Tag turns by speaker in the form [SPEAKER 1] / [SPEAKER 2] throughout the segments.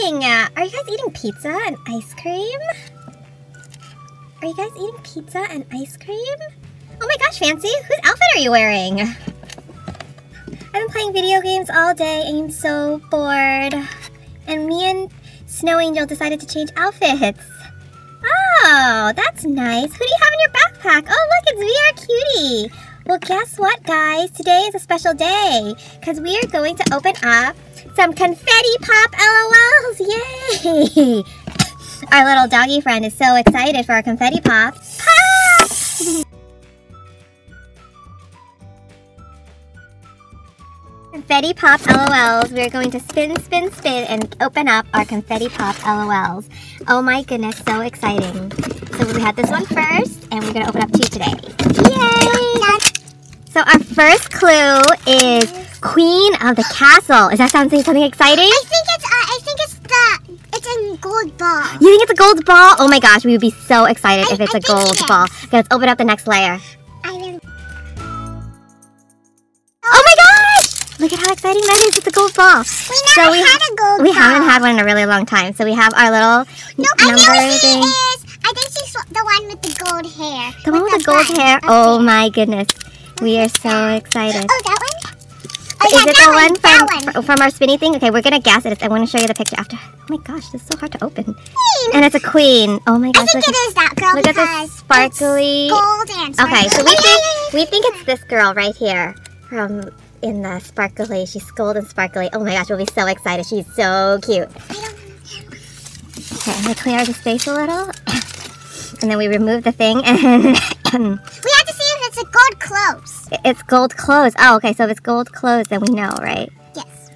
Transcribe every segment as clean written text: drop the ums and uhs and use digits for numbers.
[SPEAKER 1] eating? Are you guys eating pizza and ice cream? Are you guys eating pizza and ice cream? Oh my gosh, Fancy, whose outfit are you wearing? I've been playing video games all day and I'm so bored. And me and Snow Angel decided to change outfits. Oh, that's nice. Who do you have in your backpack? Oh, look, it's VR Cutie. Well, guess what, guys? Today is a special day because we are going to open up some confetti pop LOLs. Yay! Our little doggy friend is so excited for our confetti pop. Pop! Confetti pop LOLs. We're going to spin, spin, spin and open up our confetti pop LOLs. Oh my goodness, so exciting. So we had this one first and we're going to open up 2 today. Yay! So our first clue is Queen of the Castle. Is that something exciting?
[SPEAKER 2] I think it's a gold ball.
[SPEAKER 1] You think it's a gold ball? Oh my gosh, we would be so excited if it's a gold ball. Okay, let's open up the next layer. Oh my gosh! Look at how exciting that is. It's a gold ball.
[SPEAKER 2] We never had a gold ball.
[SPEAKER 1] We haven't had one in a really long time. So we have our little number thing.
[SPEAKER 2] I think she's the one with the gold hair.
[SPEAKER 1] The one with the gold hair? Oh my goodness. We are so excited.
[SPEAKER 2] Oh, that one?
[SPEAKER 1] Is it the one from our spinny thing? Okay, we're going to guess it. I want to show you the picture after. Oh my gosh, this is so hard to open.
[SPEAKER 2] Queen.
[SPEAKER 1] And it's a queen. Oh my gosh.
[SPEAKER 2] I think it is that girl.
[SPEAKER 1] Look at this sparkly.
[SPEAKER 2] Gold and sparkly.
[SPEAKER 1] Okay, so we think it's this girl right here from in the sparkly. She's gold and sparkly. Oh my gosh, we'll be so excited. She's so cute. Okay, I'm going to clear the space a little. And then we remove the thing and
[SPEAKER 2] we have to see if it's a gold clothes.
[SPEAKER 1] It's gold clothes. Oh, okay, so if it's gold clothes, then we know, right?
[SPEAKER 2] Yes.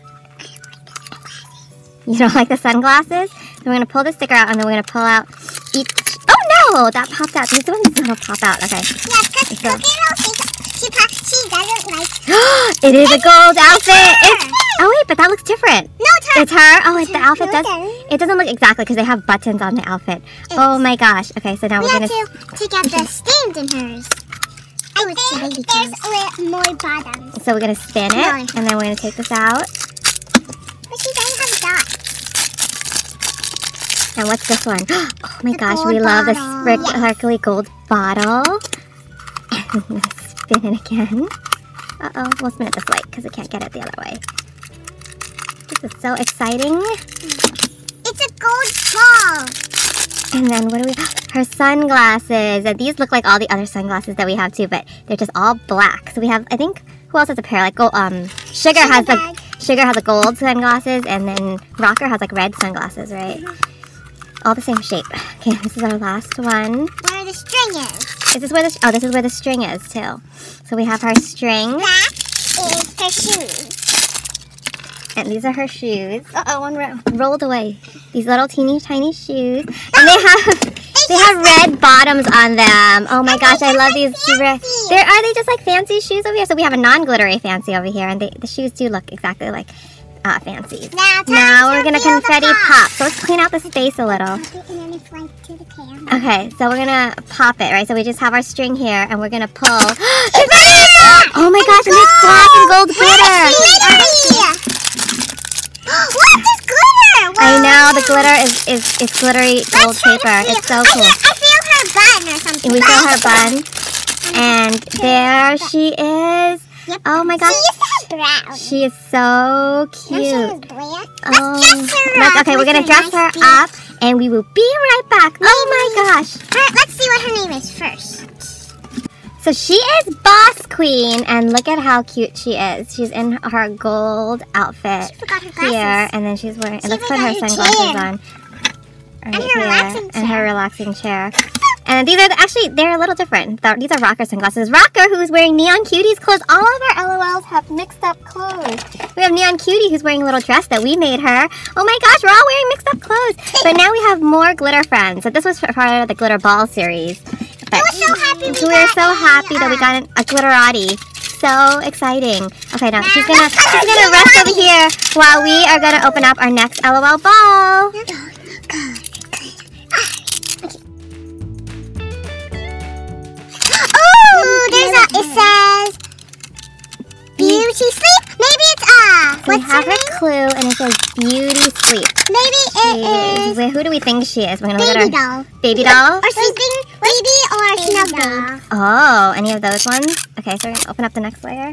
[SPEAKER 1] You don't like the sunglasses? So we're going to pull the sticker out and then we're going to pull out each... Oh no! That popped out. These ones don't pop out. Okay.
[SPEAKER 2] Yes, because she doesn't like...
[SPEAKER 1] It is a gold outfit! Oh wait, but that looks different.
[SPEAKER 2] No, it's her.
[SPEAKER 1] It's her? Oh, the outfit does... It doesn't look exactly because they have buttons on the outfit. Oh my gosh. Okay, so now we're going
[SPEAKER 2] to take out the stains in hers. I think there's more bottoms.
[SPEAKER 1] So we're going to spin it, and then we're going to take this out.
[SPEAKER 2] But she doesn't have dots.
[SPEAKER 1] And what's this one? Oh my gosh, we love this sparkly gold bottle. I'm going to spin it again. Uh-oh, we'll spin it this way because we can't get it the other way. This is so exciting.
[SPEAKER 2] It's a gold ball.
[SPEAKER 1] And then what do we... Her sunglasses. And these look like all the other sunglasses that we have too, but they're just all black. So we have, I think, who else has a pair? Like, Sugar has the gold sunglasses, and then Rocker has like red sunglasses, right? All the same shape. Okay, this is our last one.
[SPEAKER 2] Where the string is.
[SPEAKER 1] Is this where the... Oh, this is where the string is too. So we have her string.
[SPEAKER 2] That is her shoes.
[SPEAKER 1] And these are her shoes. Uh-oh, one rolled away. These little teeny tiny shoes. And they have red bottoms on them. Oh my gosh, I love these. Are they just like fancy shoes over here? So we have a non-glittery fancy over here. And the shoes do look exactly like fancies. Now we're going to confetti pop. So let's clean out the space a little. Okay, so we're going to pop it, right? So we just have our string here and we're going to pull. Oh my gosh, and it's black and gold glitter.
[SPEAKER 2] What is glitter?
[SPEAKER 1] I know, the glitter is glittery gold paper. It's so cool.
[SPEAKER 2] I feel her bun or something.
[SPEAKER 1] We feel her bun. And there she is.
[SPEAKER 2] Yep.
[SPEAKER 1] Oh my gosh.
[SPEAKER 2] She used to have brown.
[SPEAKER 1] She is so cute.
[SPEAKER 2] Okay,
[SPEAKER 1] we're going to dress her up and we will be right back. Oh my gosh.
[SPEAKER 2] Let's see what her name is first.
[SPEAKER 1] So she is Boss Queen, and look at how cute she is. She's in her gold outfit here, and then she's wearing. Let's put her sunglasses on. And her relaxing chair. And these are they're a little different. These are Rocker sunglasses. Rocker, who's wearing Neon Cutie's clothes. All of our LOLs have mixed up clothes. We have Neon Cutie, who's wearing a little dress that we made her. Oh my gosh, we're all wearing mixed up clothes. But now we have more glitter friends. So this was part of the glitter ball series. But
[SPEAKER 2] we're so happy
[SPEAKER 1] we're so happy that we got a glitterati. So exciting. Okay, now she's gonna rest over here while we are gonna open up our next LOL ball.
[SPEAKER 2] Oh, it says Do she sleep? Maybe it's
[SPEAKER 1] So we have her clue, and it says beauty sleep.
[SPEAKER 2] Maybe it is.
[SPEAKER 1] Wait, who do we think she is? We're gonna look at
[SPEAKER 2] Baby
[SPEAKER 1] her.
[SPEAKER 2] doll.
[SPEAKER 1] Baby doll?
[SPEAKER 2] Or sleeping baby or snuggle.
[SPEAKER 1] Oh, any of those ones? Okay, so we're gonna open up the next layer.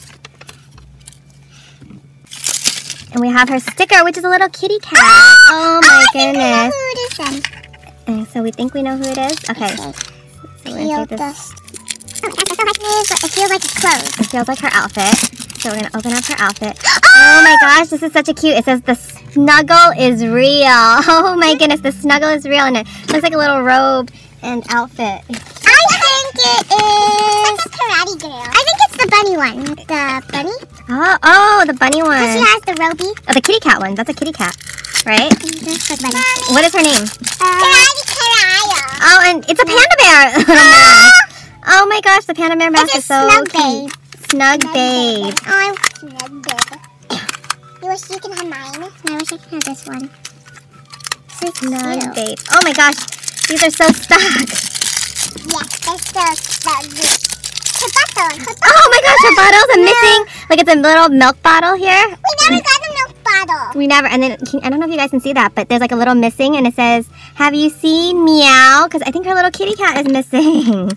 [SPEAKER 1] And we have her sticker, which is a little kitty cat. Oh my goodness.
[SPEAKER 2] Who it is then?
[SPEAKER 1] And so we think we know who it is? Okay. So we're gonna take this.
[SPEAKER 2] It feels like it's closed.
[SPEAKER 1] It feels like her outfit. So we're gonna open up her outfit. Oh my gosh, this is such a cute. It says the snuggle is real. Oh my goodness, the snuggle is real, and it looks like a little robe and outfit.
[SPEAKER 2] I think it is like a karate girl. I think it's the bunny one. The bunny?
[SPEAKER 1] Oh, the bunny one.
[SPEAKER 2] She has the roby.
[SPEAKER 1] Oh, the kitty cat one. That's a kitty cat, right?
[SPEAKER 2] That's the bunny.
[SPEAKER 1] What is her name?
[SPEAKER 2] Karate.
[SPEAKER 1] Oh, and it's a panda bear. Oh my gosh, the panda bear mask is so
[SPEAKER 2] snug
[SPEAKER 1] cute.
[SPEAKER 2] babe.
[SPEAKER 1] Snug babe.
[SPEAKER 2] Oh, I want snug babe. You wish you can have mine? I wish I could have this one. So
[SPEAKER 1] Snug
[SPEAKER 2] cute.
[SPEAKER 1] babe. Oh my gosh, these are so stuck.
[SPEAKER 2] Yes, they're so snug. Her bottle.
[SPEAKER 1] Oh my gosh, her bottles are missing. Like it's a little milk bottle here.
[SPEAKER 2] We never got a milk bottle.
[SPEAKER 1] We never, and then, I don't know if you guys can see that, but there's like a little missing, and it says, have you seen Meow? Because I think her little kitty cat is missing.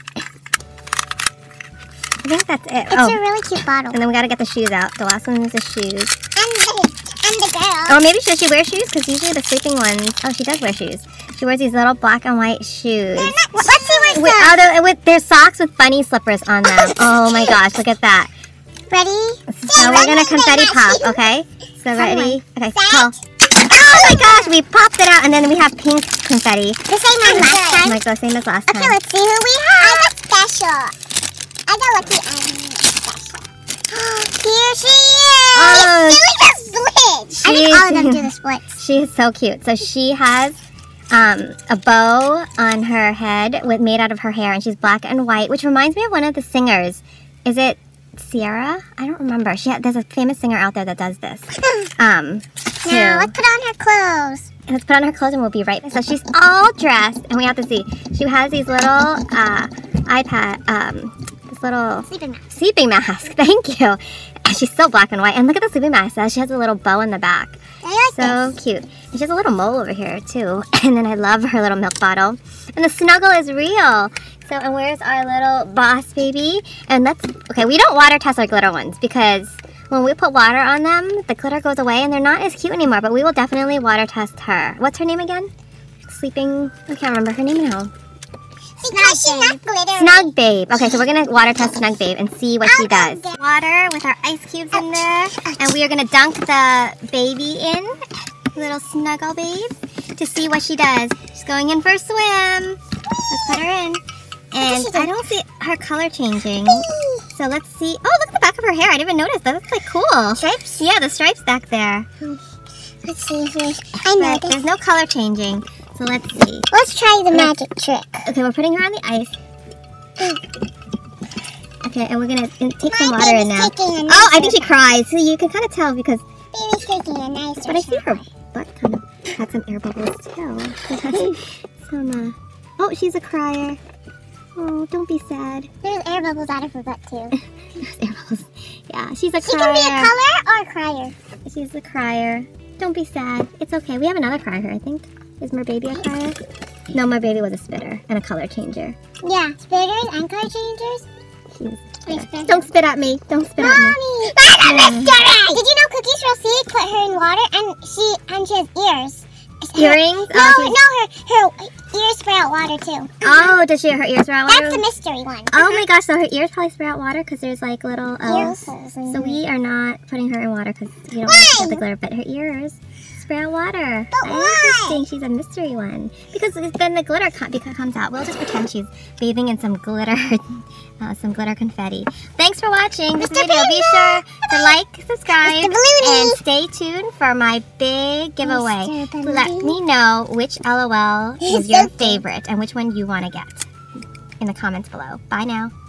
[SPEAKER 1] I think that's it.
[SPEAKER 2] It's a really cute bottle.
[SPEAKER 1] And then we gotta get the shoes out. The last one is the shoes.
[SPEAKER 2] And the girl.
[SPEAKER 1] Oh, maybe does she wear shoes? Because usually the sleeping ones, oh, she does wear shoes. She wears these little black and white shoes.
[SPEAKER 2] Let's see what's
[SPEAKER 1] There's socks with bunny slippers on them. Oh my gosh, look at that.
[SPEAKER 2] Ready?
[SPEAKER 1] So we're gonna confetti pop, okay? So ready? Okay, go. Oh my gosh, we popped it out, and then we have pink confetti.
[SPEAKER 2] The same as last time.
[SPEAKER 1] Like the same as last time.
[SPEAKER 2] Okay, let's see who we have. I got special. I got lucky. I'm special. Here she is.
[SPEAKER 1] Oh,
[SPEAKER 2] she's doing the split. I think all of them do the splits.
[SPEAKER 1] She is so cute. So she has a bow on her head made out of her hair, and she's black and white, which reminds me of one of the singers. Is it Sierra? I don't remember. There's a famous singer out there that does this.
[SPEAKER 2] Now let's put on her clothes.
[SPEAKER 1] Let's put on her clothes and we'll be right back. So she's all dressed, and we have to see. She has these little this little sleeping mask. Thank you. And she's so black and white. And look at the sleeping mask. She has a little bow in the back.
[SPEAKER 2] I like
[SPEAKER 1] so
[SPEAKER 2] this.
[SPEAKER 1] Cute. And she has a little mole over here too. And then I love her little milk bottle. And the snuggle is real. So, and where's our little boss baby? And okay, we don't water test our glitter ones because when we put water on them, the glitter goes away and they're not as cute anymore, but we will definitely water test her. What's her name again? I can't remember her name now. Snug Babe. Okay, so we're going to water test Snug Babe and see what she does. Water with our ice cubes in there, and we are going to dunk the baby in, little Snuggle Babe, to see what she does. She's going in for a swim. Let's put her in. And I don't see her color changing. So let's see. Oh, look at the back of her hair. I didn't even notice. That looks like cool.
[SPEAKER 2] Stripes?
[SPEAKER 1] Yeah, the stripes back there.
[SPEAKER 2] Let's see if I know this.
[SPEAKER 1] There's no color changing. So let's see.
[SPEAKER 2] Let's try the magic trick.
[SPEAKER 1] Okay, we're putting her on the ice. Okay, and we're going to take some water in now. Oh, I think she cries. So you can kind of tell because...
[SPEAKER 2] Baby's taking a nice
[SPEAKER 1] But I see her butt kind of had some air bubbles too. Some, oh, she's a crier. Oh, don't be sad.
[SPEAKER 2] There's air bubbles out of her butt too.
[SPEAKER 1] There's air bubbles. Yeah, she's a crier.
[SPEAKER 2] She can be a color or a crier.
[SPEAKER 1] She's a crier. Don't be sad. It's okay. We have another crier, I think. Is Merbaby a crier? No, Merbaby was a spitter and a color changer.
[SPEAKER 2] Yeah, spitters and color changers.
[SPEAKER 1] Don't spit at me. Don't spit at me.
[SPEAKER 2] That's a mystery! Did you know cookieswirlc put her in water and she has ears?
[SPEAKER 1] Earrings?
[SPEAKER 2] Her ears spray out water too.
[SPEAKER 1] Oh, does her ears spray out water?
[SPEAKER 2] That's the mystery one.
[SPEAKER 1] Oh my gosh, so her ears probably spray out water because there's like little
[SPEAKER 2] ears.
[SPEAKER 1] So we are not putting her in water because you don't want to get the glitter, but her ears spray out water.
[SPEAKER 2] But why?
[SPEAKER 1] Interesting, she's a mystery one. Because then the glitter comes out. We'll just pretend she's bathing in some glitter, some glitter confetti. Thanks for watching this video. Be sure to like, subscribe, and stay tuned for my big giveaway. Let me know which LOL is your favorite and which one you want to get in the comments below. Bye now.